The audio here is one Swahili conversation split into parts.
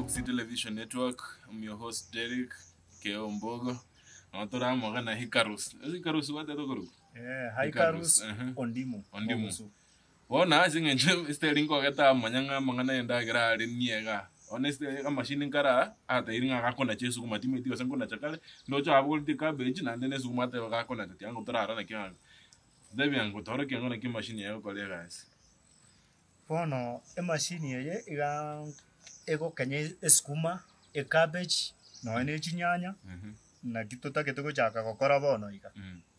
Galaxy Television Network. I'm your host Derek Keo Mbogo. Natora magana Hikarus. Hikarus what the group? Hikarus Ondimu. Wona zingenje steering ko kata manyanga mangana enda gra niega. Honestly ka machine nkara ata iringa ka kona chesu kuma timeti osango na chakale no cha abul ti cabbage na ndene su mate ka kona tati ango tora na kya. Debi ango tora kya ngona ki machine ya ko le guys. Pono machine ye iga ego kanye esukuma cabbage no ene chinyanya na kitota ketoko chaka kokora bono iga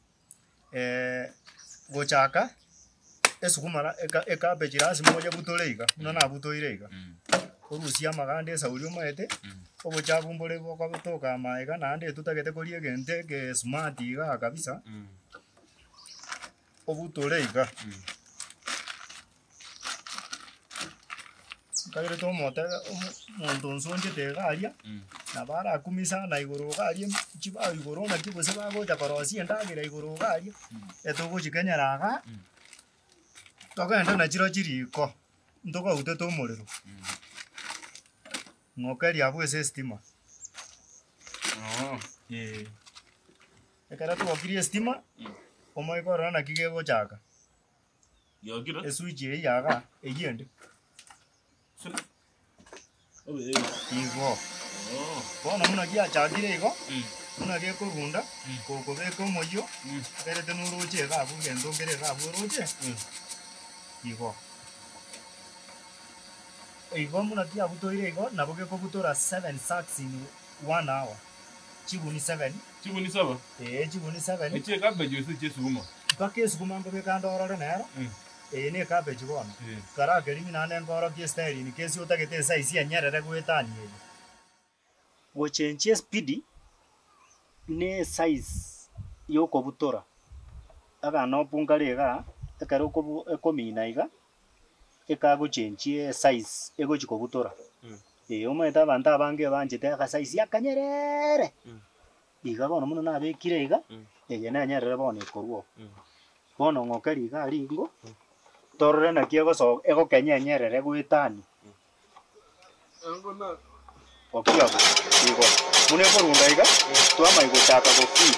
gochaka esukuma cabbage rasi moja butoleiga unana butoireiga orusia magande sauri omaete obochabumbole boko butoka maiga nande tutagete korie gente ke smart iga kabisa obutoleiga kagere to mota muntu nsonje tegaria na bara kumisa na igoro garia chiba igoro na kibose bago jakorosi endagira igoro garia etogo chikenyaraga togenda na chiro chiriko ntoka uteto umuriro ngokeri abu stima ekara to okiri stima omoi korona kigego chaka Yogira switch yaga eyende Igo. Bono muna kia chagire igo. Muna kia kurunda. Koko beko moyo. Kere tenu roche ga bu gendo kere ga bu roche. Igo. Igo muna kia butoire igo na boke ko butora 7 sacks in 1 hour. Chibuni 7. Chibuni 7. Chibuni 7. Eche cabbage usu chesuma. Pake sukuma ngobe kando orore nero. Ne cabbage bono kara kerimi nane ngoro ki style ni kesi utagete size ya nyerere gwetani ye wo change speed ne size yo ko butora aga no pungarega ekaro ko ekomina iga ekago change size ego chiko butora ometa banta bange banjete aga size ya kanyerere iga bono muno na bekire iga eye na nyerere bono koruo bono ngokeri iga ringo torre na kiego so ego kenyerere gwitani angona okia igo mune korunda iga twama igo chaka go fi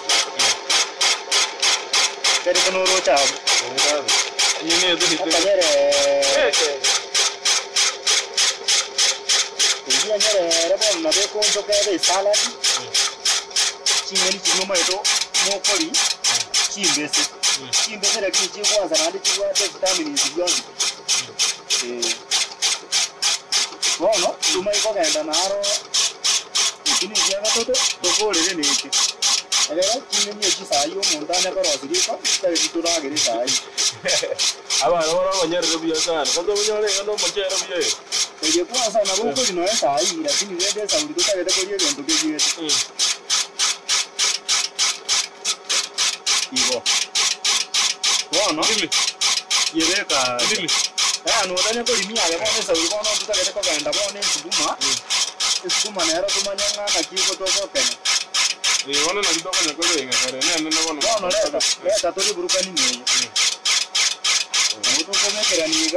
kere kono ro cha yene edo hite nyerere bon na be ko njoke be salad chimeni chingoma edo mokori chimbese chimbese la kiji kwanza na ndichi kwa vitamins byondi bono tuma iko kaenda naro ikini ya gatoto tokore ne iki agera chimeni chisayo montana korosiriko tare bituragere sai abana bora banyarire byo sana kondo bunyore ndo machero byo ege kwanza na boko lino sai lakini wende sauri tutagete korie gento kejiete igo bono yereka no tanya ko limia ya bono sauri bono tutagete ko ganda bono sukuma nero tumanyanga na kiko toko kenya wana na kitoko nyakole yenga kare ne bono leta tori burukani nyeyo mutu ko mekera niga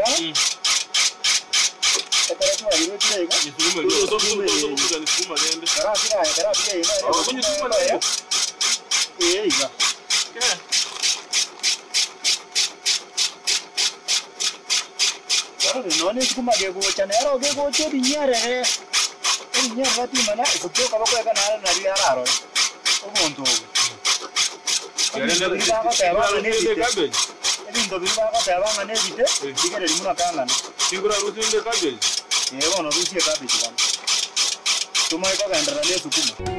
ekara ko ari tire iga sukuma dende kara pia ina kunyi sukuma na yo iga no ne sukuma gego chanero gego chodi nyerere nyerere ti mana sukyo ka bako kana na ri araro omonto yarenda cabbage ndo biba ka taba ngane bite digere limuna kangana singura rusinde cabbage bono rusie cabbage bana tuma iko kaendera ne sukuma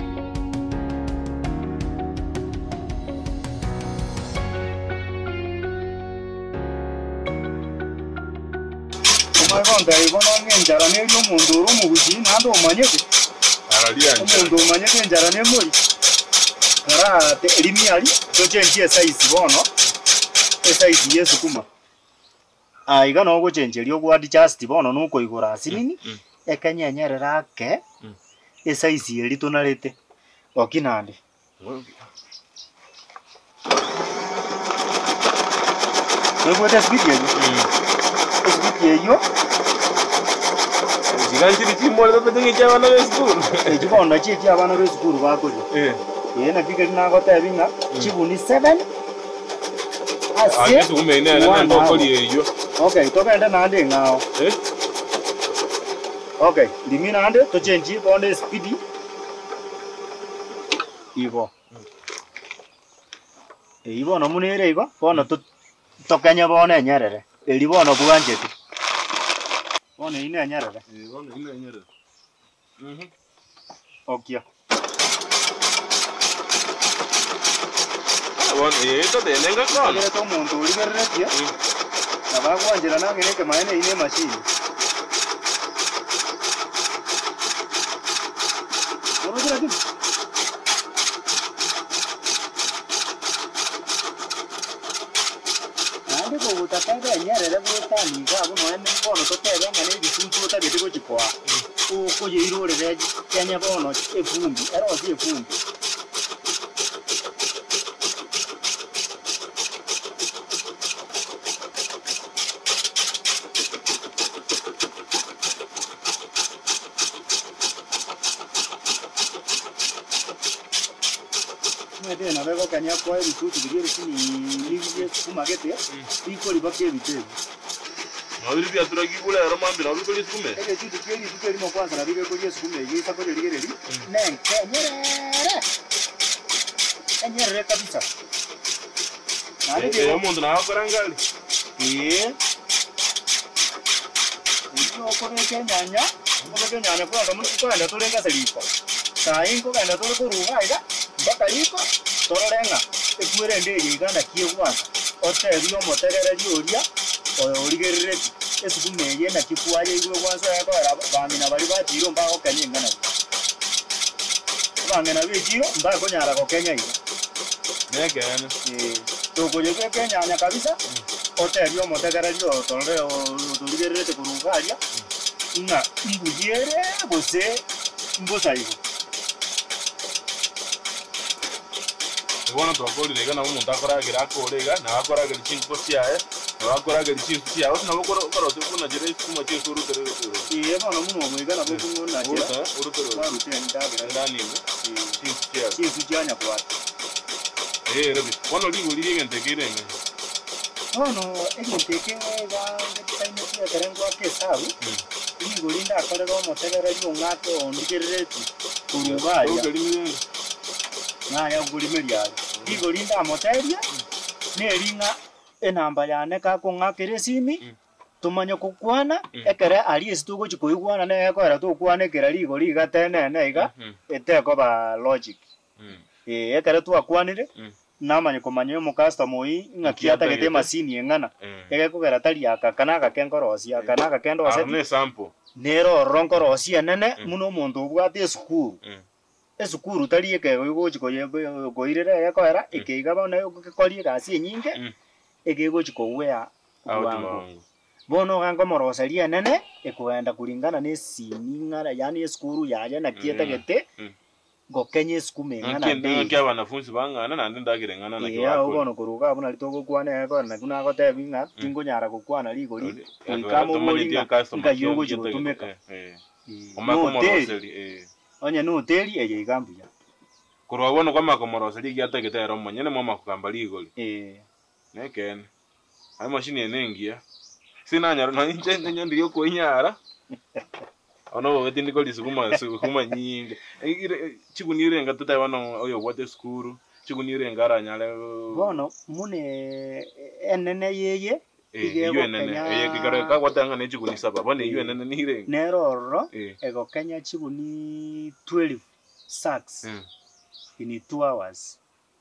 konta ibono ngenjara ne yo mundu ru mu buji nando manyeke aralia mundu manyeke njara ne muri kara te elimiali to change size bono size yesu kuma iga no go change rio gwa adjust bono nuko igura asinini ekanyenyerera ke size eri tonarete okinande Luego de speed yo Ikanjiri chimo le petingi cha bana be school. Chibono chi cha bana be school ba ko. Na bigel na go ta binga chibuni 7. Ase sukume ine na ndo koli eyo. Okay, to benda na ande ngao. Okay, limina ande to change on speed. Ivo. Ivo no munere ivo, bono to kanya bono nyarere. Eli bono buganjetu. Bono ine nyarere. Bono ine nyarere. Okay. Bono eto de nenga kono. Ele to muntu uri gerretia. Aba kwanjira na ngene ke maene ine machine. Ande ko utakanga nyarere butani ga buno ene bono to tebe ngane bisuntu ta gete ko chikwa. Ko yiro re kenya bono efumbi era osi efumbi. Na vego kanya kwa bisuntu bigere chini kumagete iko libake bitebe. Nabiri bya turagigula yaro mambi nabiri kuri sume. Ege chuti kiri tukeri mo kwanza nabiri kuri sume yisa ko ligere li. Nenke nyere kabisa. Nali de mundu na akarangali. Uno ko nyanya kwa kama tukaenda tulenga salipo. Sai ko kaenda tole ko ruga ida baka liko tororenga ekwere ndege iganda kiye kwanza. Ote rio motegere rioria origerere esugumeye na kipwaye igwe kwanza yakora bamina bali batiro mbaho kanye ngana. Bangena bijiro mbako nyara ko Kenya ino. Negana. Toko yeke Kenya nya kabisa. Ote rio motegere rio tore origerere te kurugaria. Na mbujere bose mbosaigo. Wana to akori lega na umuntu akoragira akorega na akoragira chinko cyae na akoragira chinko cyae na bokoro korote kuna jere kuma cyo urutere bana muno mwiga na bokungo na jera urutere barute ndagira ndani chinko cyanya kwa rebi wono ligo ligente kirenge egenteke ga taime ya karengwa ke sabu ligo linda akore go motegera yo ngako ondikerereti urubaya Naya gulimeria ligo linda moteria ne ringa enamba yane ka kungakire simi tumanya kukwana ekere ali esitugo chikoigwana ne ekora to kwana ekera ligo liga tene neiga eteko ba logic ekere tu akwanire namanya kumanya mu customer yi ngakiata gete masini engana ege kugera tari aka kana akakenkorosia kana akakendo ase ne sample nero ronkorosia nene muno muntu bwate school esukuru tari ekego igochiko goirere yakoera ekeiga bana yokokorie gasi nyinge egegochiko wea wangu bono gango morosaria nene ekuenda kulingana ne siningara yani esukuru yaje na kieta gete gokenye skume ngana de nge abanafunzi bangana nandi ndagirengana na kiwa ya bono kuruga abuna litoko kwana yako na kuna gote binga tingo nyara kukwana ligori ikamo mulinga ngayogo chitumeka omako moroseri onye no hoteli eye igambuya kurwa bono kwa makomoroseri giategete mwe nyene mama kugamba ligori neken ai machine enengia sina nyara na nje ndiyo ko nyara ono weti ndiko lisukuma nyingi chikunirenga tutaiwana oyo wote skuru chikunirenga aranyale bono mune enene yeye iyo enene eye kigaro ka kwatanga ne chikunisa baba ne iyo enene nirenga neroro ego Kenya chikuni 12 sacks in 2 hours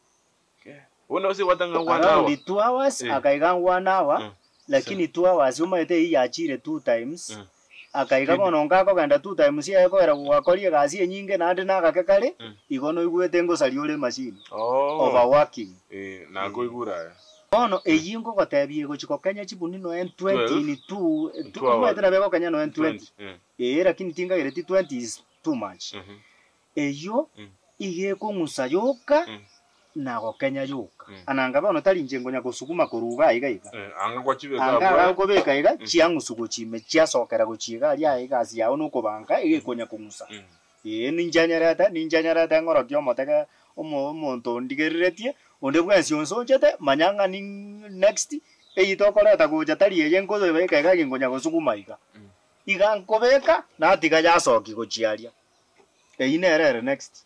Wona usi watanga 1 hour around 2 hours akaiga 1 hour lakini 2 hours umaite hii achire 2 times akaiga bono ngako ganda 2 times ya kwera gwakorie gasi nyinge na ndi nakakekare igono igwete ngosari uri machine overworking na kuigura bono eyingo gotebie gochiko Kenya chibuni no 20 ni 2 mwetera bego Kenya no 20 lakini tinga gere 20 is too much eyo ige kungusa yoka na go Kenya yuka ananga bono tari njengo nya gusukuma kuruga iga anga kwa chibe ka anga go beka iga chiangu sugo chime chia sokera go chiga ria iga cia uno kubanga ige konya kumusa ninjanyarata ngoro kyo motega omuntu ndigereretie onde bwansi onsonjete manyanga ni next eitokora goja tari eye nkozo beka iga ngonya gusukuma iga nkobeka na tiga ya soki go chiaria inerere next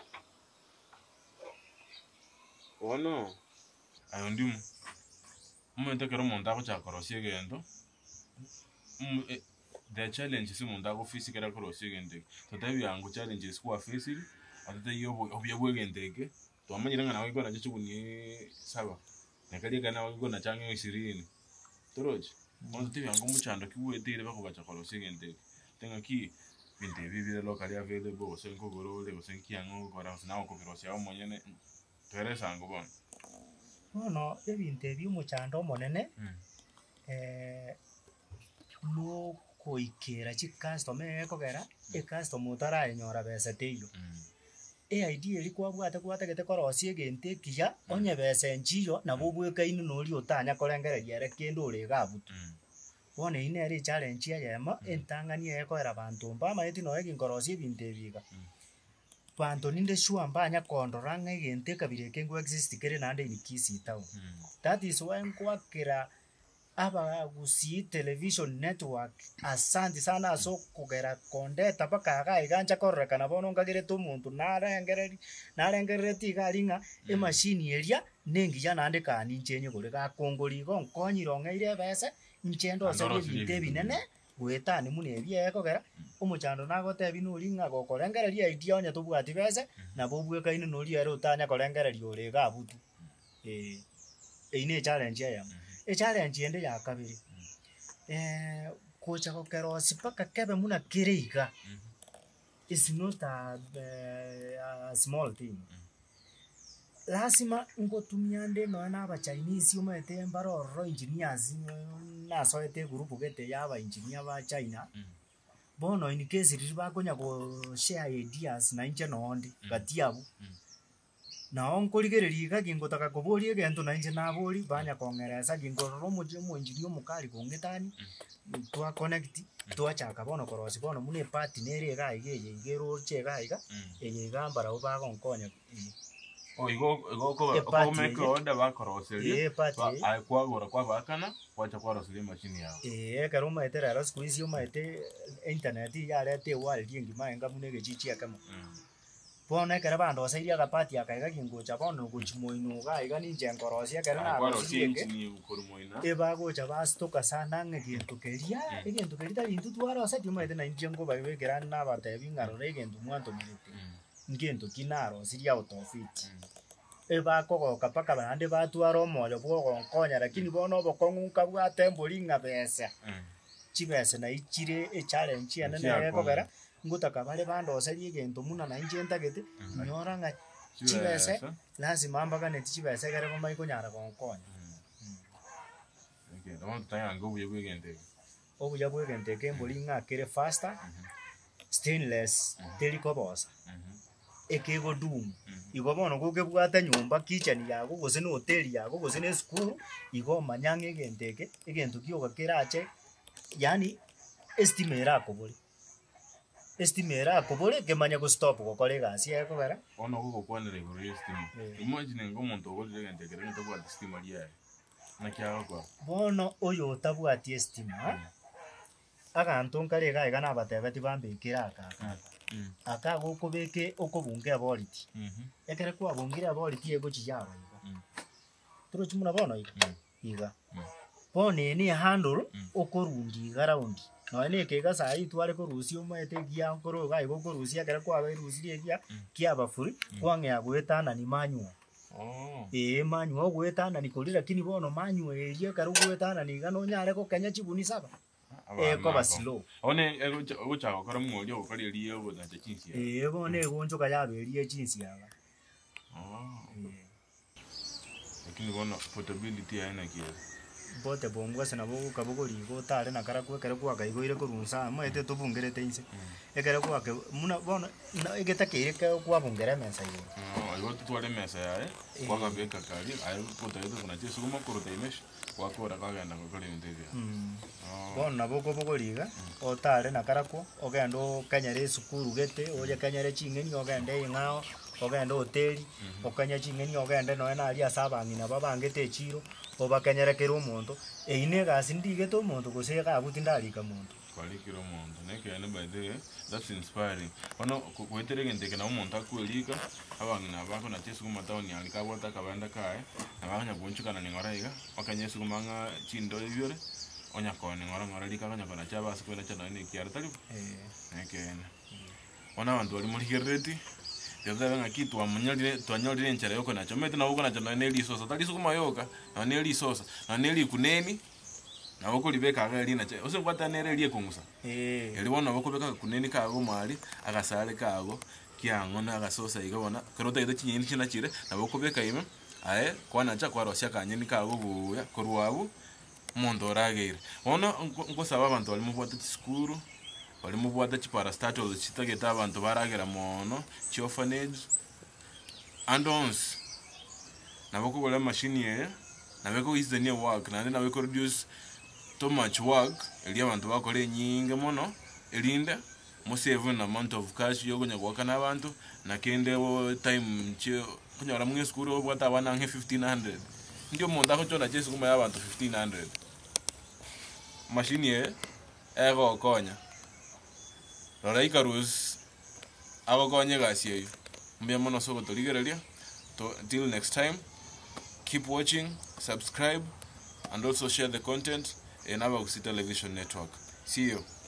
ono ayo ndimu umuntu kero umuntu akochakorosie gendo the challenge si umuntu akofisi kera korosie gende totabi yangu challenges kwa face atete yobo obyebwe gendeke twamanyira ngana wiko na chukuni saba nakali kana wiko na change 20 toroje umuntu tibi yangu muchando kiwetire bakogachakorosie gende tenga ki binte bibire local available senko gorole gosenkiango gora nawo kokirosia omonyene Teresa ngo bon. No, ebinte by'umuchando monene no koikera chi customer ekogera customer utara enyora besa teyo. idea eri kwabwata gete korosie gente kiya onye besa enchiyo na bobweka inu nori otanya korengereria ere kendo ore gabutu. Wone ine eri challenge ya yema entangania ekora bantu mbama eti no eginkorosie binte biga. Panto ninde sure mbanya kondoranga igente kabire kengo exist kere nande nikisi tawo. That is why nkwakira aba gusi television network asante sana so kugera konde tabaka ga iganja korreka na bono ngagire to muntu narengereri tigaringa e machine eria nengi ya nande kani njenye gore ga kongori go nkonyiro ire bese nchendo se bite binene gwetani mune bia ekogera umuchando nagotebi nuringa gokorengereria idea onya tobwati bese na bobweka inu nori ero utanya korengereria ore gabutu ine challenge ya challenge ende ya kabiri kocha kokero sipaka kebe muna kireiga is not a small thing lazima ngotumia no na aba Chinese umete mbaro engineers na soete group gete yaba engineer ba China bono in case riba konya go share ideas na inje no ndi gatiabu na onkoligereri gingotaka kuborie gento na inje na bori banya kongereza gingororo mu engineer mukali kongetani twa connect twa chaka bono korosi bono mune partner ega igero chega iga egambara uba konkonya go make order bakoroseli akwagora kwa bakana kwacha kwaroseli machine yao karuma etera ras kuisi umaete internet ya lete world yengi maenga munege chichi akama bona kera bando wasaidia kapati akaiga kingocha bono guchimoino ga iga ninje nkorosia kera na arosiyenge eba gocha bastoka sana ngegentu keria egentu kerita intu twaro sati umaete na injengo bawe kera na batebi ngaro regentu mwanto milete ngento kinaro siria utofiti eba koko kapaka bande batwaro moyo bwo nkonya lakini bono bokonguka bwa tembolinga besa chibese na ichire challenge ya nene ekogera ngutaka bale bando osali gento muna na injenta gete nyoranga chibese lazima ambaga ne chibese kare ko maiko nyara konkonya don't tanya ngo buye gente obuya bwe gente kembolinga kere faster stainless telikobosa ekego dum igo bono goke bwata nyumba kitchen yago gose no hotel yago gose ne school igo manyange gendeke egento kyoga kerache yani estimera akobole kemanya go stop go kolega si eko vera ono go kwanere go estimate imagine ngo muntu go gendeke ngento bwa estimate ya na kya go bono oyo tabwati estimate aganto nkarega igana batebeti bambikira akaka aka gukubeke okobunge aboliti ekere kwa bungire aboliti ego chiyaba turo chimuna bono iga bone ni handle okorundi garoundi no ne kega sai tware ko rusi umete gia nkoro ga igo ko rusi ekere kwa ba rusi egia kiaba furi kwange agwetana ni manyu manyu gwetana ni kolira kini bono manyu erie karu gwetana ni gano nyare ko Kenya chibuni saba ko basilo one ego chako kora mngoli okari riye go na chinsi bone gonjo kaya berie chinsi yaba lakini bona portability haina kiasi bote bongwa sana bo kabogori go tare na kara kwekere kwa kaigoire kurunsa maete tubungerete inse ekere kwa ke muna bona egetakire ke kwa bungere mesa yo ayo tutwale mesa yae kwa kabeka kali ayo potaito kuna chesu kuma kuruta imesh kwa kora kagenda ngokole ndege bona boko bogoriga otare na kara kwa ogendo kanyare sukuru gete oje kanyare chingeni ogende ingao ogenda hoteli okanya chingeni ogende no na ali asabangi na babangete echiro obakanyerekera omonto eine gasi ndigete omonto gose gabutindalika omonto kwalikira omonto nekene by the way that's inspiring ono kweterege ndeke na omonto akwelika abangi na bako na chesu kuma town yali kabota kabanda kae na banya kunchukana ni ngoraiga okanyesu kumanga chindo yure onya kone ngora lika kanya kona chaba sikwena chana ni kiara tali nekene ona bantu bali muri gereti Yadha nga kitu twanyolire nchara yoko nacho mete na uko nacho na neli sosa tali sukuma yoka na neli sosa na neli kuneni na uko libeka agali nacho ose kwata nere lie kungusa eli wona uko beka kuneni kago mali agasale kago kyango na agasosa igabona karota ida chinyini china chire na uko beka ime ae kwana cha kwa rosya kanyeni kago buya korwabu mondo ragere ona ngo saba abantu bali mu bwata skuru bali mu bwata chipara status chitageta abantu baragera mono chi orphanage andons nabako gola machine ye nabako is the new work na nabako reduce too much work eli abantu bakole nyinge mono elinde mo save an amount of cash yogonya kwaka nabantu na kende time chi kunyora mu school obwata abana nge 1500 ndio monda ko chona chesu kuma yabantu 1500 machine ye ego konya Rora Icarus abagonye gasiyo mbya mono soko toligerelia till next time keep watching subscribe and also share the content in Abagusi Television Network see you